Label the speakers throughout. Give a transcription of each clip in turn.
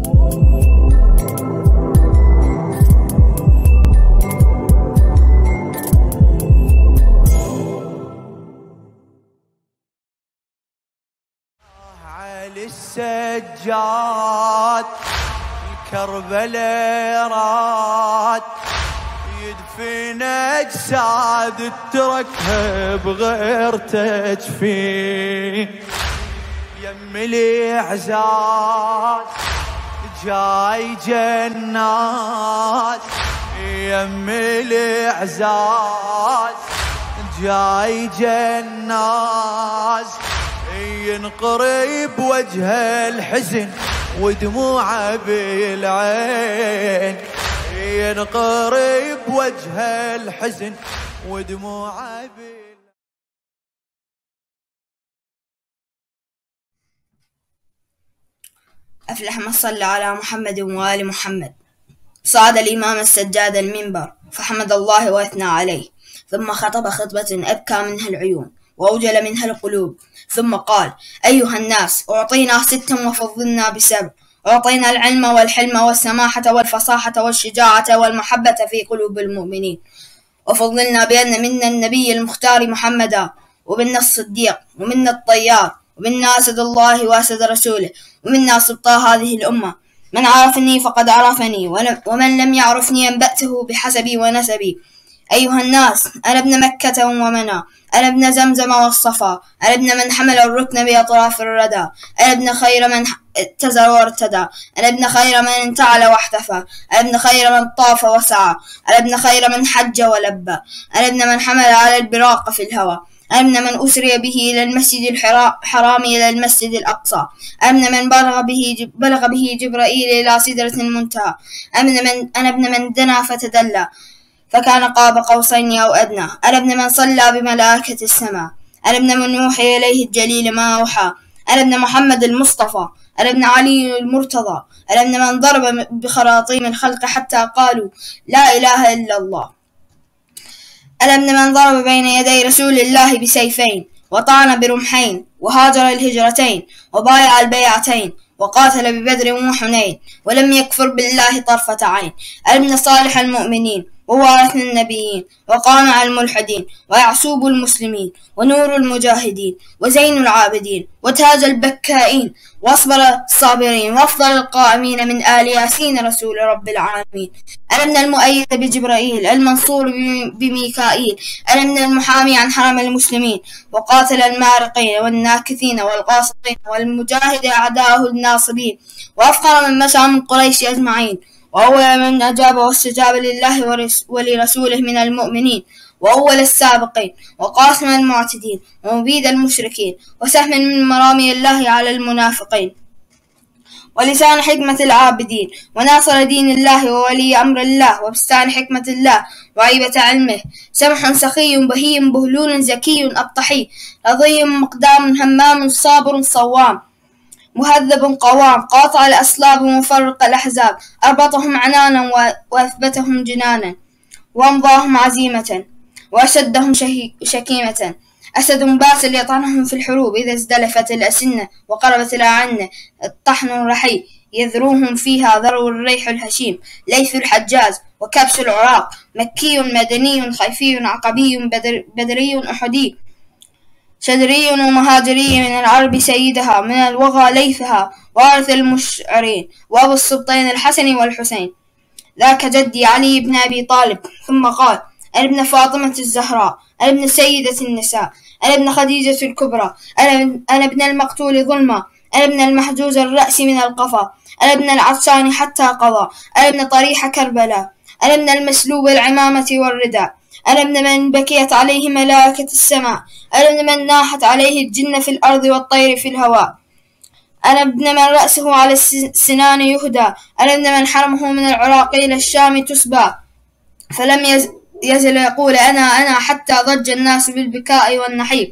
Speaker 1: السجاد كربلاء راد يدفن أجساد تركها بغير تجفين. يم الإعزاز جاي جنات، يم الإعزاز جاي جنات، ينقرب وجه الحزن ودموعه بالعين، ينقرب وجه الحزن ودموعه بالعين.
Speaker 2: أفلح من صلى على محمد وآل محمد. صعد الإمام السجاد المنبر فحمد الله وأثنى عليه، ثم خطب خطبة أبكى منها العيون وأوجل منها القلوب، ثم قال: أيها الناس، أعطينا 6 وفضلنا ب7، أعطينا العلم والحلم والسماحة والفصاحة والشجاعة والمحبة في قلوب المؤمنين، وفضلنا بأن منا النبي المختار محمدا، ومنا الصديق، ومنا الطيار، ومنا أسد الله وأسد رسوله، ومنا سبطى هذه الأمة. من عرفني فقد عرفني، ومن لم يعرفني أنبأته بحسبي ونسبي. أيها الناس، أنا ابن مكة ومنى، أنا ابن زمزم والصفا، أنا ابن من حمل الركن بأطراف الردى، أنا ابن خير من اتزر وارتدى، أنا ابن خير من انتعل واحتفى، أنا ابن خير من طاف وسعى، أنا ابن خير من حج ولبى، أنا ابن من حمل على البراق في الهوى، أنا ابن من أسري به إلى المسجد الحرام إلى المسجد الأقصى، أنا ابن من بلغ به جبرائيل إلى سدرة المنتهى، أنا ابن من دنا فتدلى فكان قاب قوسين أو أدنى، أنا ابن من صلى بملائكة السماء، أنا ابن من يوحي إليه الجليل ما أوحى، أنا ابن محمد المصطفى، أنا ابن علي المرتضى، أنا ابن من ضرب بخراطيم الخلق حتى قالوا لا إله إلا الله، أنا ابن من ضرب بين يدي رسول الله بسيفين، وطعن برمحين، وهاجر الهجرتين، وبايع البيعتين، وقاتل ببدر وحنين، ولم يكفر بالله طرفة عين. أنا ابن صالح المؤمنين، ووارث النبيين، وقامع الملحدين، ويعصوب المسلمين، ونور المجاهدين، وزين العابدين، وتاج البكائين، واصبر الصابرين، وافضل القائمين من آل ياسين رسول رب العالمين. أنا من المؤيد بجبرائيل، المنصور بميكائيل، أنا من المحامي عن حرم المسلمين، وقاتل المارقين والناكثين والقاسطين، والمجاهد أعداءه الناصبين، وأفقر من مشى من قريش أجمعين، وأول من أجاب واستجاب لله ولرسوله من المؤمنين، وأول السابقين، وقاسم المعتدين، ومبيد المشركين، وسهم من مرامي الله على المنافقين، ولسان حكمة العابدين، وناصر دين الله وولي أمر الله، وبستان حكمة الله وعيبة علمه، سمح سخي بهي بهلول زكي أبطحي، رضي مقدام همام صابر صوام، مهذب قوام، قاطع الأسلاب ومفرق الأحزاب، أربطهم عنانا وأثبتهم جنانا، وأمضاهم عزيمة وأشدهم شكيمة، أسد باسل يطعنهم في الحروب إذا ازدلفت الأسنة وقربت الأعنة، الطحن الرحي يذروهم فيها ذرو الريح الهشيم، ليث الحجاز وكبس العراق، مكي مدني خيفي عقبي بدري أحدي، شدري ومهاجري من العرب سيدها، من الوغى ليثها، وارث المشعرين، وأبو السبطين الحسن والحسين، ذاك جدي علي بن أبي طالب. ثم قال: أنا ابن فاطمة الزهراء، أنا ابن سيدة النساء، أنا ابن خديجة الكبرى، أنا ابن المقتول ظلما، أنا ابن المحجوز الرأس من القفا، أنا ابن العطشان حتى قضى، أنا ابن طريح كربلاء، أنا ابن المسلوب العمامة والرداء، أنا ابن من بكيت عليه ملائكة السماء، أنا ابن من ناحت عليه الجن في الأرض والطير في الهواء، أنا ابن من رأسه على السنان يهدى، أنا ابن من حرمه من العراق إلى الشام تسبى، فلم يزل يقول أنا حتى ضج الناس بالبكاء والنحيب،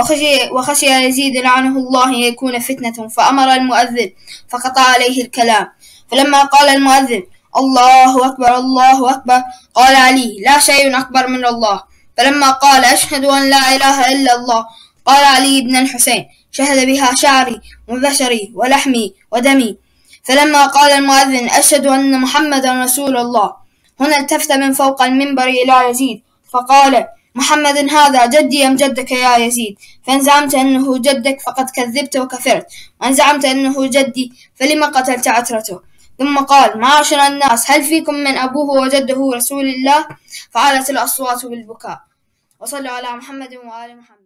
Speaker 2: وخشي يزيد لعنه الله يكون فتنة، فأمر المؤذن فقطع عليه الكلام. فلما قال المؤذن: الله أكبر الله أكبر، قال علي: لا شيء أكبر من الله. فلما قال: أشهد أن لا إله إلا الله، قال علي بن الحسين: شهد بها شعري وبشري ولحمي ودمي. فلما قال المؤذن أشهد أن محمدا رسول الله، هنا التفت من فوق المنبر إلى يزيد فقال: محمد هذا جدي أم جدك يا يزيد؟ فإن زعمت أنه جدك فقد كذبت وكفرت، وإن زعمت أنه جدي فلما قتلت عترته؟ ثم قال: معاشر الناس، هل فيكم من أبوه وجده رسول الله؟ فعلت الأصوات بالبكاء. وصلوا على محمد وآل محمد.